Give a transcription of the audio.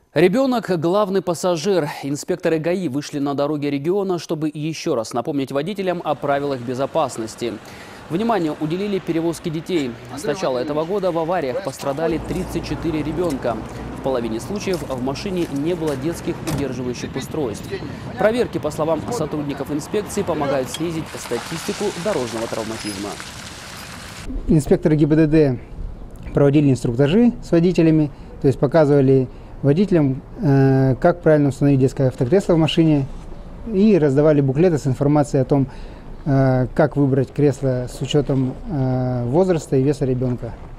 Ребенок – главный пассажир. Инспекторы ГАИ вышли на дороги региона, чтобы еще раз напомнить водителям о правилах безопасности. Внимание уделили перевозке детей. С начала этого года в авариях пострадали 34 ребенка. В половине случаев в машине не было детских удерживающих устройств. Проверки, по словам сотрудников инспекции, помогают снизить статистику дорожного травматизма. Инспекторы ГИБДД проводили инструктажи с водителями, то есть показывали водителям, как правильно установить детское автокресло в машине, и раздавали буклеты с информацией о том, как выбрать кресло с учетом возраста и веса ребенка.